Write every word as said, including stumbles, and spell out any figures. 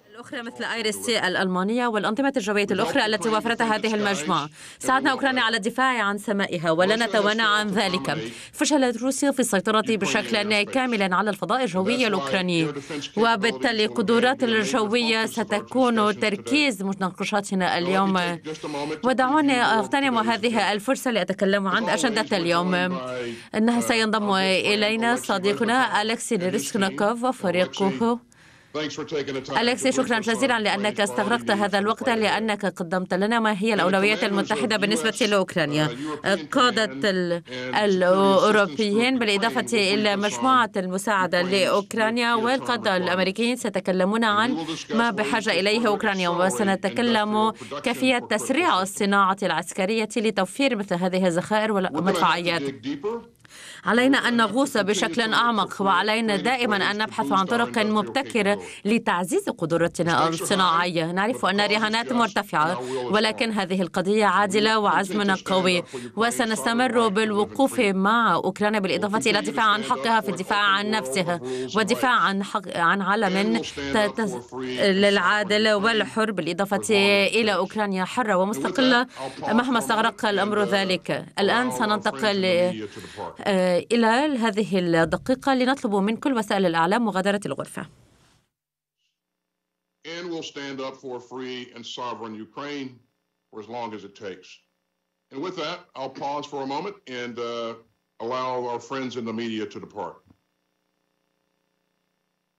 الأخرى مثل آيريس سي الألمانية والأنظمة الجوية الأخرى التي وافرتها هذه المجموعة. ساعدنا أوكرانيا على الدفاع عن سمائها ولن نتوانى عن ذلك. فشلت روسيا في السيطرة بشكل كامل على الفضاء الجوي الأوكراني، وبالتالي القدرات الجوية ستكون تركيز مناقشاتنا اليوم. ودعوني أغتنم هذه الفرصة لأتكلم عن أجندة اليوم. إنه سينضم إلينا صديقنا أليكسي ليرسنكوف وفريقه. أليكسي، شكرا جزيلا لأنك استغرقت هذا الوقت، لأنك قدمت لنا ما هي الأولويات المتحدة بالنسبة لأوكرانيا. قادة الأوروبيين بالإضافة إلى مجموعة المساعدة لأوكرانيا والقادة الأمريكيين سيتكلمون عن ما بحاجة إليه أوكرانيا، وسنتكلم كيفية تسريع الصناعة العسكرية لتوفير مثل هذه الذخائر والمدفعيات. علينا أن نغوص بشكل أعمق، وعلينا دائما أن نبحث عن طرق مبتكرة لتعزيز قدرتنا الصناعية. نعرف أن الرهانات مرتفعة، ولكن هذه القضية عادلة وعزمنا قوي، وسنستمر بالوقوف مع أوكرانيا بالإضافة إلى الدفاع عن حقها في الدفاع عن نفسها ودفاع عن حق عن عالم للعادل والحر، بالإضافة إلى أوكرانيا حرة ومستقلة مهما استغرق الأمر ذلك. الآن سننتقل إلى هذه الدقيقة لنطلب من كل وسائل الإعلام مغادرة الغرفة. And we'll stand up for a free and sovereign Ukraine for as long as it takes. And with that, I'll pause for a moment and uh, allow our friends in the media to depart.